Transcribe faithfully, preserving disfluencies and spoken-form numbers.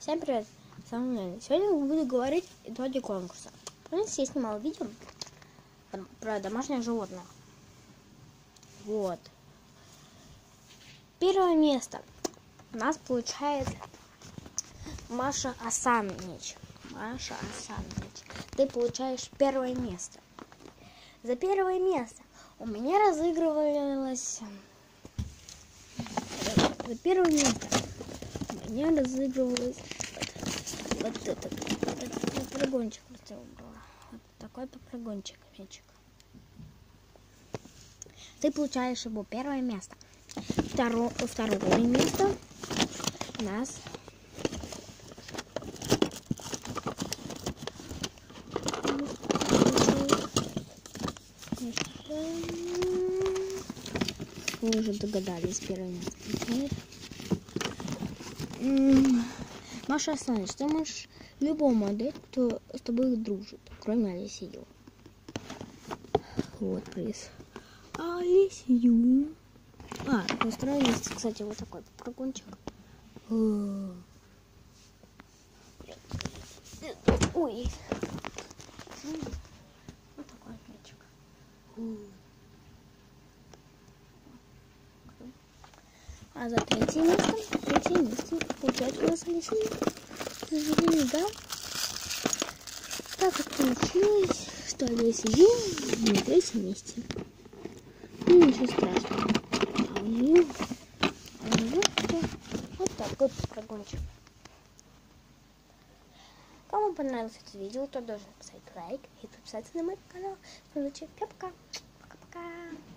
Всем привет! С вами Лена. Сегодня я буду говорить итоги конкурса. Помните, я снимала видео про домашних животных. Вот. Первое место у нас получает Маша Асанич. Маша Асанич. Ты получаешь первое место. За первое место у меня разыгрывалось... За первое место у меня разыгрывалось вот, вот этот, этот попрыгунчик. Вот такой попрыгунчик, мячик. Ты получаешь его первое место. Второе, второе место у нас вы уже догадались, первое место. Маша Асанич, ты можешь любому отдать, кто с тобой дружит, кроме Алисию. Вот приз. Алисию. А, на второе место, кстати, вот такой попрыгунчик. Ой. Вот такой мячик. А за третье место, третье место получается у нас Алисия. К сожалению, да. Так как получилось, что Алисия на третьем месте. Ну, ничего страшного. А у нее, а у нее вот такой попрыгунчик. Кому понравилось это видео, то должен поставить лайк и подписаться на мой канал. Пока-пока. Пока-пока.